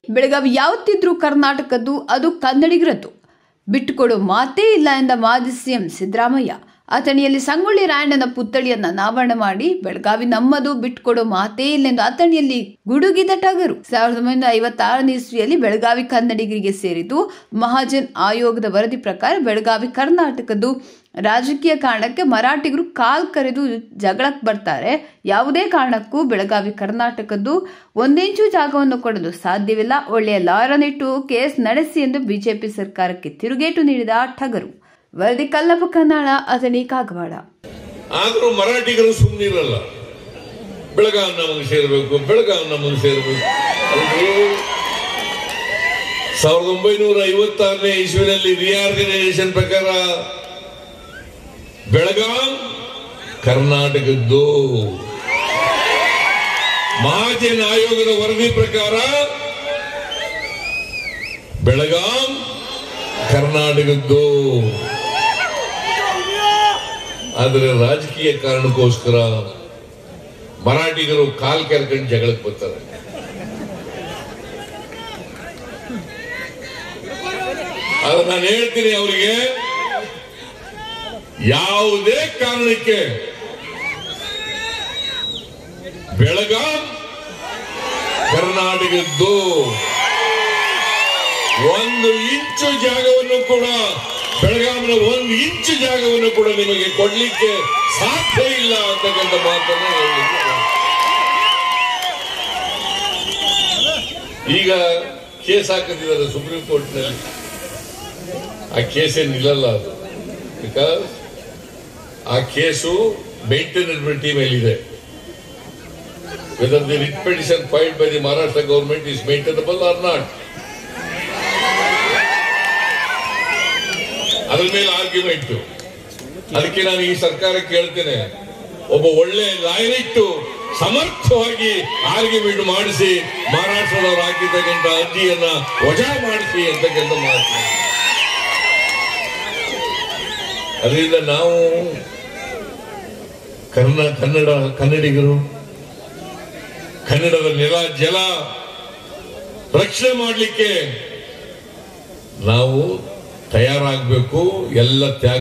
ಬೆಳಗಾವಿ ಯಾವತ್ತಿದ್ರೂ ಕರ್ನಾಟಕದ್ದು, ಅದು ಕನ್ನಡಿಗರದ್ದು. ಬಿಟ್ಟುಕೊಡೋ ಮಾತೇ ಇಲ್ಲ ಎಂದ ಮಾಜಿ ಸಿಎಂ ಸಿದ್ದರಾಮಯ್ಯ ಅಥಣಿಯಲ್ಲಿ ಸಂಗೊಳ್ಳಿ ರಾಯಣ್ಣನ ಪುತ್ಥಳಿಯನ್ನ ಅನಾವರಣ ಮಾಡಿ ಬೆಳಗಾವಿ ನಮ್ಮದು, ಬಿಟ್ಟುಕೊಡೋ ಮಾತೇ ಇಲ್ಲೆಂದು ಅಥಣಿಯಲ್ಲಿ ಗುಡುಗಿದ ಟಗರು. 1956ನೇ ಇಸ್ವಿಯಲ್ಲಿ ಬೆಳಗಾವಿ ಕನ್ನಡಿಗರಿಗೆ ಸೇರಿದ್ದು. ಮಹಾಜನ್ ಆಯೋಗದ ವರದಿ ಪ್ರಕಾರ ಬೆಳಗಾವಿ ಕರ್ನಾಟಕದ್ದು. ರಾಜಕೀಯ ಕಾರಣಕ್ಕೆ ಮರಾಠಿಗರು ಕಾಲ್ ಕರೆದು ಜಗಳಕ್ಕೆ ಬರ್ತಾರೆ. ಯಾವುದೇ ಕಾರಣಕ್ಕೂ ಬೆಳಗಾವಿ ಕರ್ನಾಟಕದ್ದು. 1 ಇಂಚು ಜಾಗವನ್ನು ಕೊಡಲು ಸಾಧ್ಯವಿಲ್ಲ. ಒಳ್ಳೆಯ ಲಾಯರನ್ನಿಟ್ಟು ಕೇಸ್ ನಡೆಸಿ ಎಂದು ಬಿಜೆಪಿ ಸರ್ಕಾರಕ್ಕೆ ತಿರುಗೇಟು ನೀಡಿದ ಟಗರು. ವರದಿ ಕಲ್ಲಪ್ಪ ಕನ್ನಾಳ, ಅಥಣಿ, ಕಾಗವಾಡ. ಆದ್ರೂ ಮರಾಠಿಗರು ಸುಮ್ಮನಿರಲ್ಲ. ಬೆಳಗಾವಿ ನಮಗೆ ಸೇರಬೇಕು, ಬೆಳಗಾವಿ ನಮಗೆ ಸೇರಬೇಕು. 1956ನೇ ಇಸ್ವಿನಲ್ಲಿ ರಿಆರ್ಗನೈಸೇಷನ್ ಪ್ರಕಾರ ಬೆಳಗಾಂ ಕರ್ನಾಟಕದ್ದು. ಮಹಾಜನ್ ಆಯೋಗದ ವರದಿ ಪ್ರಕಾರ ಬೆಳಗಾಂ ಕರ್ನಾಟಕದ್ದು. ಆದರೆ ರಾಜಕೀಯ ಕಾರಣಕ್ಕೋಸ್ಕರ ಮರಾಠಿಗರು ಕಾಲ್ ಕೆರ್ಕೊಂಡು ಜಗಳಕ್ಕೆ ಬರ್ತಾರೆ. ಅದು ನಾನು ಹೇಳ್ತೀನಿ ಅವರಿಗೆ, ಯಾವುದೇ ಕಾರಣಕ್ಕೆ ಬೆಳಗಾಂ ಕರ್ನಾಟಕದ್ದು. 1 ಇಂಚು ಜಾಗವನ್ನು ಕೂಡ, ಬೆಳಗಾವಿನ 1 ಇಂಚು ಜಾಗವನ್ನು ಕೂಡ ನಿಮಗೆ ಕೊಡ್ಲಿಕ್ಕೆ ಸಾಧ್ಯ ಇಲ್ಲ ಅಂತಕ್ಕಂಥ ಮಾತನ್ನು ಹೇಳಲಿಕ್ಕೆ. ಈಗ ಕೇಸ್ ಹಾಕುತ್ತಿದ್ದಾರೆ ಸುಪ್ರೀಂ ಕೋರ್ಟ್ ನಲ್ಲಿ. ಆ ಕೇಸೇ ನಿಲ್ಲಲ್ಲ ಅದು. ಬಿಕಾಸ್ ಆ ಕೇಸು ಮೇಂಟೈನಬಿಲಿಟಿ ಮೇಲಿದೆ. Whether the writ petition filed by the Maharashtra government is maintainable or not, ಅದ್ರ ಮೇಲೆ ಆರ್ಗ್ಯುಮೆಂಟ್. ಅದಕ್ಕೆ ನಾನು ಈ ಸರ್ಕಾರಕ್ಕೆ ಹೇಳ್ತೇನೆ, ಒಬ್ಬ ಒಳ್ಳೆ ಲಾಯರ್ ಇಟ್ಟು ಸಮರ್ಥವಾಗಿ ಆರ್ಗ್ಯುಮೆಂಟ್ ಮಾಡಿಸಿ ಮಹಾರಾಷ್ಟ್ರದವರು ಹಾಕಿರ್ತಕ್ಕಂಥ ಅರ್ಜಿಯನ್ನ ವಜಾ ಮಾಡಿಸಿ ಅಂತಕ್ಕಂಥ ಮಾತು. ಅದರಿಂದ ನಾವು ಕನ್ನಡಿಗರು ಕನ್ನಡದ ನೆಲ ಜಲ ರಕ್ಷಣೆ ಮಾಡಲಿಕ್ಕೆ ನಾವು ತಯಾರಾಗಬೇಕು. ಎಲ್ಲ ತ್ಯಾಗ